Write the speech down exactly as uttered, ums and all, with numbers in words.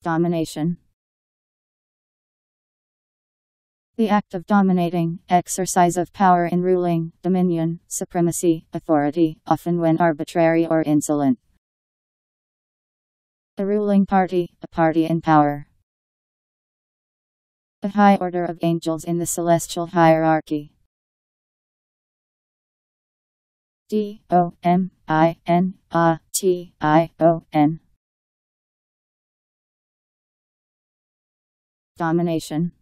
Domination. The act of dominating, exercise of power in ruling, dominion, supremacy, authority, often when arbitrary or insolent. A ruling party, a party in power. A high order of angels in the celestial hierarchy. D O M I N A T I O N. Domination.